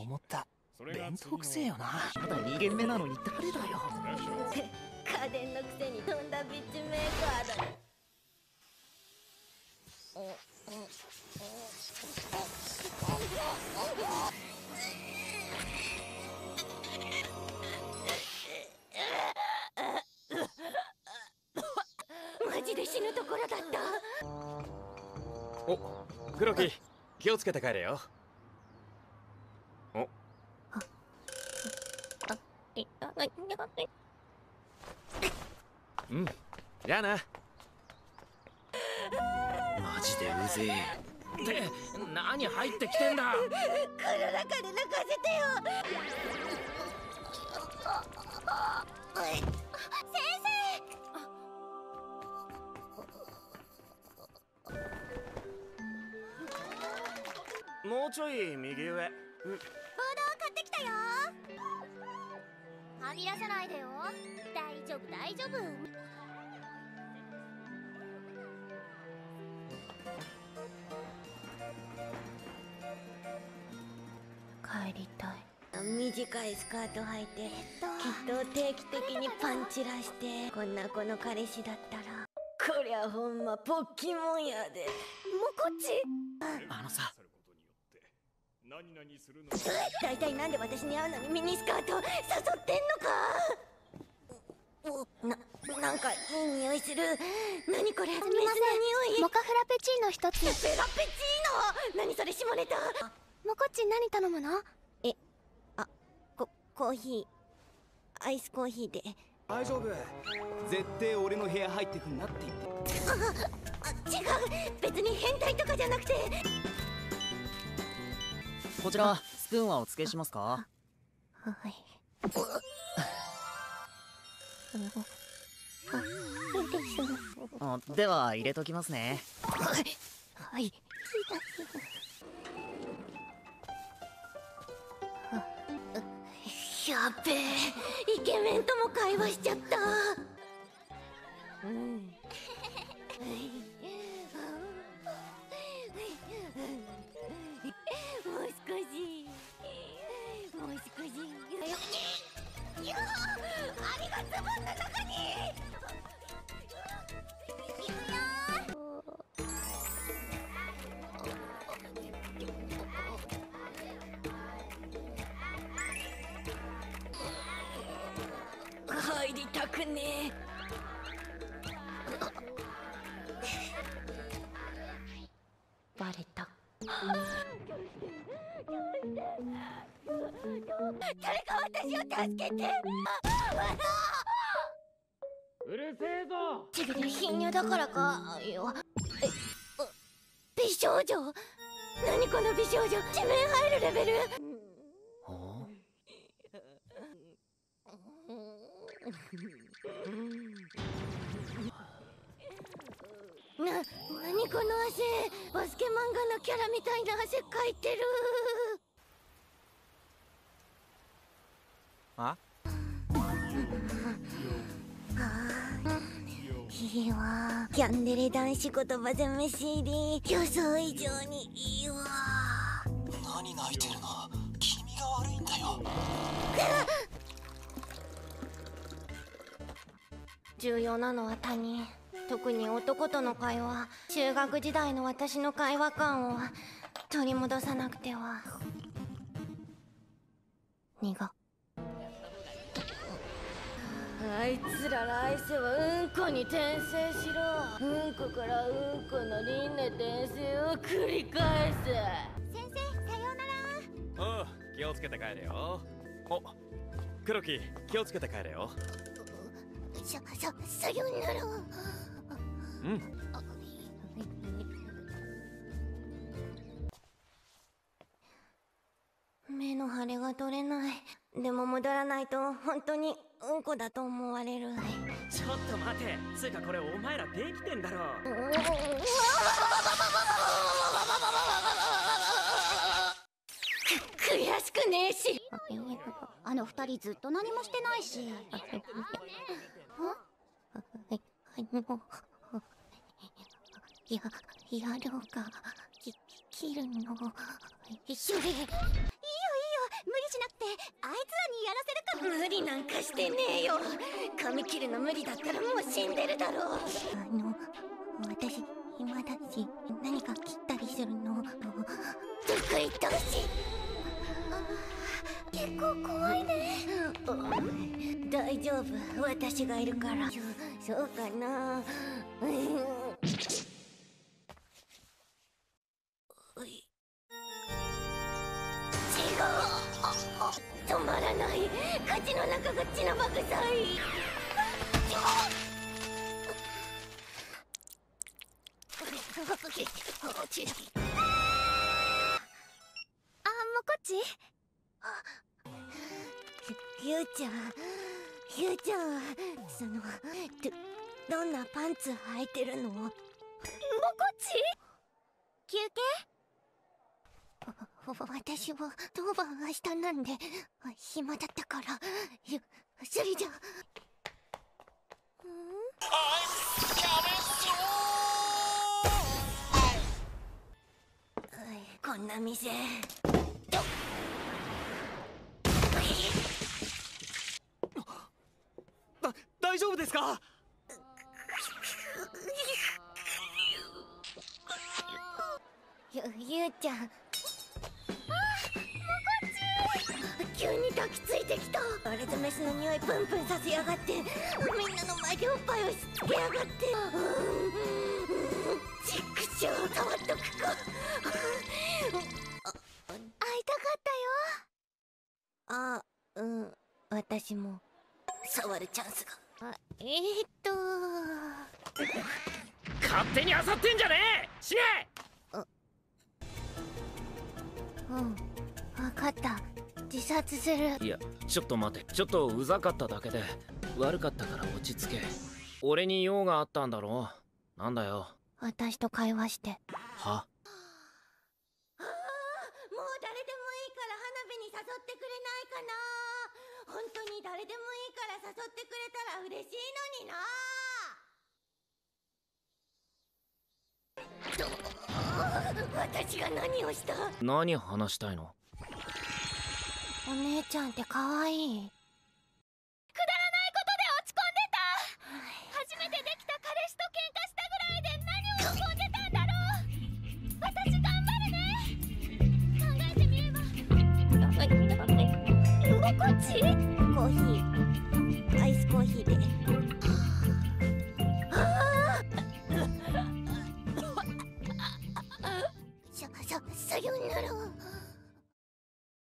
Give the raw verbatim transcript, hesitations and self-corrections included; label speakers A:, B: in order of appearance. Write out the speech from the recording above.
A: 思った。弁当くせえよな。まだに軒目なのに誰だよ。
B: 家電のくせにとんだビッチメーカーだ。マジで死ぬところだった。
C: お、黒木、気をつけて帰れよ。お。うん、じゃあな。
A: マジでうぜえ。
D: って何入ってきてんだ。
B: この中で泣かせてよ。先
C: 生。もうちょい右上。ボード
B: 買ってきたよ。はみ出さないでよ。大丈夫大丈夫。帰りたい。短いスカート履いて、えっと、きっと定期的にパンチラしてこんな子の彼氏だったらこりゃほんまポッキモンやで。もうこっち。
A: あのさ、
B: 大体なんで私に会うのにミニスカート誘ってんのか。おな、なんかいい匂いする。何これ。メスの匂い。
E: モカフラペチーノ一つ。
B: フェラペチーノ。何それ下ネタ。
E: モコッチ何頼むの？
B: え、あ、コ、コーヒー、アイスコーヒーで。
F: 大丈夫。絶対俺の部屋入ってくんなって言って。
B: あ、あ、違う。別に変態とかじゃなくて。
A: こちらスプーンはお付けしますか？
B: はい。
A: あ、では入れときますね。
B: はい。はい。やべえ、イケメンとも会話しちゃった。うん。もう少し、もう少し。よありがズボンの中に。いくよ。入りたくねえ。バレた。誰か私を助けて。
D: うるせえぞ。
B: ちびで貧乳だからかよ。え、美少女。何この美少女。地面入るレベル。な、何この汗。バスケ漫画のキャラみたいな汗かいてる。
A: あ？
B: いいわ。キャンデレ男子言葉攻め シーディー 予想以上にいいわ。
A: 何泣いてるの？君が悪いんだよ。
B: 重要なのは他人、特に男との会話。中学時代の私の会話感を取り戻さなくては。苦。あいつら来世はうんこに転生しろ。うんこからうんこの輪廻転生を繰り返す。先生、さようなら。
C: おう、気をつけて帰れよ。お、黒木、気をつけて帰れよ。
B: さ、さ、さようなら。
C: うん。
B: 目の腫れが取れない。でも戻らないと本当にうんこだと思われる。
D: ちょっと待て。つうかこれお前らできてんだろ。
B: 悔しくねえし。
E: あの二人ずっと何もしてないし。
B: や、やろうか。き、切るの。一緒で。いいよいいよ。
E: あいつらにやらせるか。
B: 無理なんかしてねえよ。髪切るの無理だったらもう死んでるだろう。
E: あの私暇だし、何か切ったりするの
B: 得意同士。
E: 結構怖いね。
B: 大丈夫、私がいるから。そうかな。うんうい違う。止まらない。口の中が血の爆剤。
E: あ、もこっち。
B: ゆうちゃん、ゆうちゃん、その、ど、どんなパンツ履いてるの？もこっち？
E: 休憩？私も当番明日なんで暇だったから。よ、それじゃ。
B: こんな店。
D: だ、大丈夫ですか？
B: ゆ、ゆうちゃん。急に抱きついてきた。あれでメスの匂いプンプンさせやがって、みんなの前でおっぱいをしつけやがって。チックショー、触っとくか。
E: 会いたかったよ。
B: あ、うん、私も触るチャンスが。
E: あ、えー、っと
D: 勝手に漁ってんじゃねえ。死ね。
E: うん、分かった。自殺する。
D: いや、ちょっと待て。ちょっとうざかっただけで。悪かったから落ち着け。俺に用があったんだろ。なんだよ。
E: 私と会話して。
D: は？
B: もう誰でもいいから花火に誘ってくれないかな。本当に誰でもいいから誘ってくれたら嬉しいのにな。私が何をした？
D: 何話したいの？
E: お姉ちゃんって可愛い。くだらないことで落ち込んでた。初めてできた彼氏と喧嘩したぐらいで何を落ち込んでたんだろう。私頑張るね。考えてみれば。もこっち？